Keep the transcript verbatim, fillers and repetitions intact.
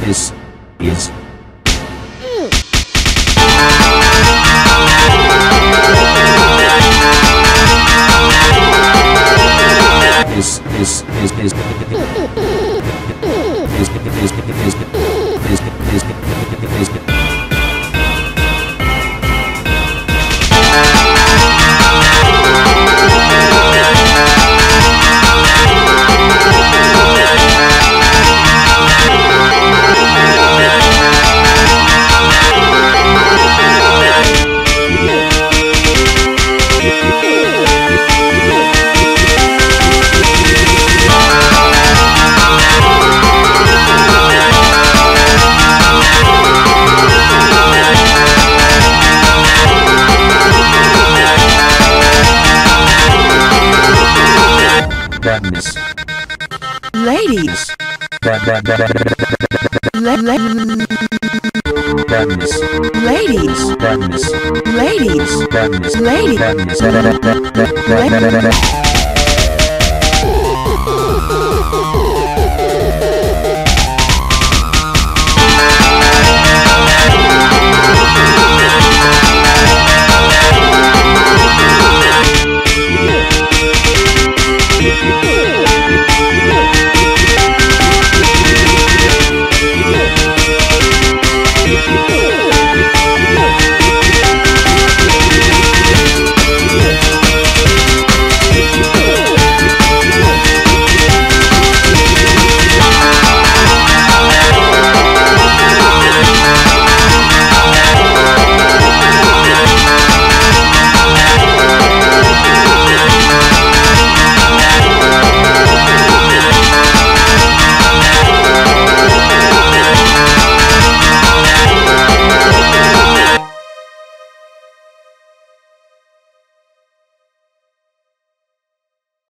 This is This is is is is is is is is badness. Ladies. Bad bad bad Le- le- badness. ladies. Badness. Ladies. Badness. Ladies. Badness.